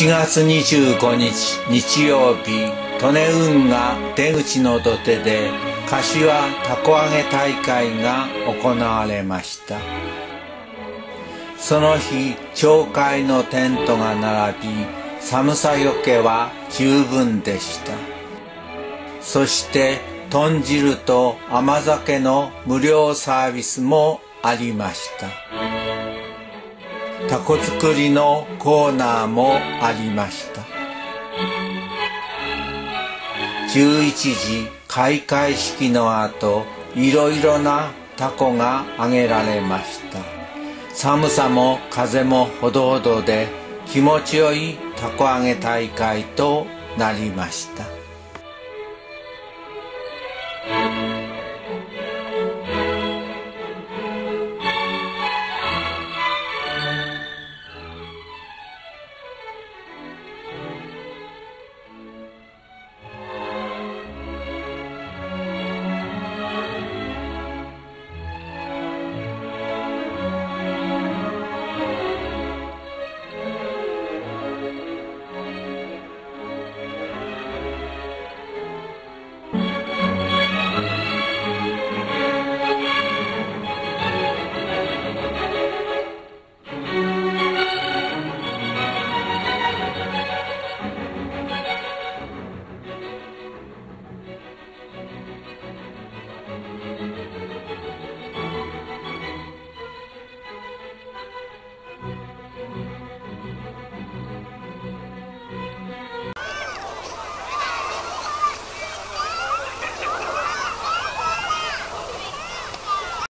7月25日日曜日、利根運河出口の土手で柏たこ揚げ大会が行われました。その日、町会のテントが並び、寒さよけは十分でした。そして豚汁と甘酒の無料サービスもありました。タコ作りのコーナーもありました。11時開会式の後、いろいろなタコが揚げられました。寒さも風もほどほどで気持ちよいたこ揚げ大会となりました。